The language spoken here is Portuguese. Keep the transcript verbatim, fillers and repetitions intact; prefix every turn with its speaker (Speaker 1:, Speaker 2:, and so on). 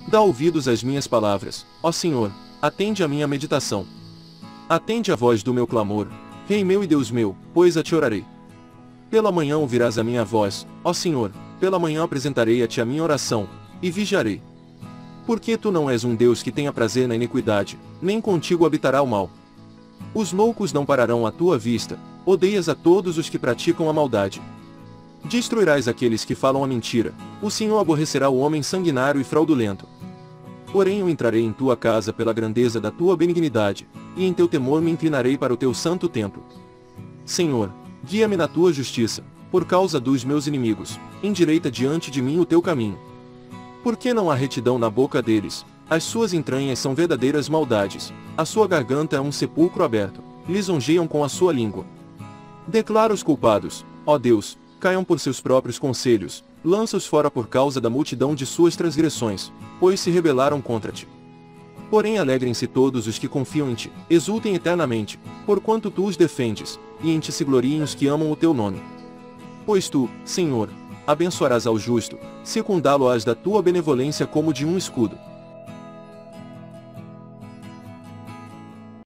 Speaker 1: Dá ouvidos às minhas palavras, ó Senhor, atende à minha meditação. Atende à voz do meu clamor, Rei meu e Deus meu, pois a te orarei. Pela manhã ouvirás a minha voz, ó Senhor, pela manhã apresentarei a ti a minha oração, e vigiarei. Porque tu não és um Deus que tenha prazer na iniquidade, nem contigo habitará o mal. Os loucos não pararão à tua vista, odeias a todos os que praticam a maldade. Destruirás aqueles que falam a mentira, o Senhor aborrecerá o homem sanguinário e fraudulento. Porém eu entrarei em tua casa pela grandeza da tua benignidade, e em teu temor me inclinarei para o teu santo templo. Senhor, guia-me na tua justiça, por causa dos meus inimigos, endireita diante de mim o teu caminho. Porque não há retidão na boca deles, as suas entranhas são verdadeiras maldades, a sua garganta é um sepulcro aberto, lisonjeiam com a sua língua. Declara os culpados, ó Deus, caiam por seus próprios conselhos, lança-os fora por causa da multidão de suas transgressões, pois se rebelaram contra ti. Porém alegrem-se todos os que confiam em ti, exultem eternamente, porquanto tu os defendes, e em ti se gloriem os que amam o teu nome. Pois tu, Senhor, abençoarás ao justo, secundá-lo-ás da tua benevolência como de um escudo.